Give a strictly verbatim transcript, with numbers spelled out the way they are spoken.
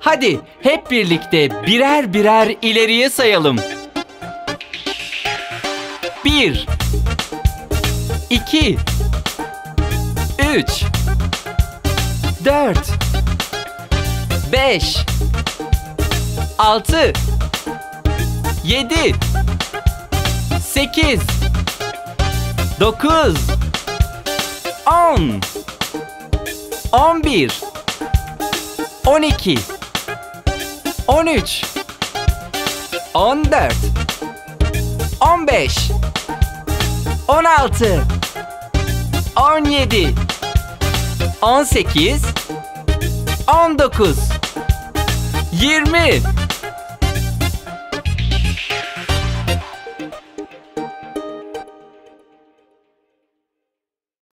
Hadi hep birlikte birer birer ileriye sayalım. Bir, iki, üç, dört, beş, altı, yedi, sekiz, dokuz, on, on bir, on iki, on üç, on dört, on beş, on altı, on yedi, on sekiz, on dokuz, yirmi.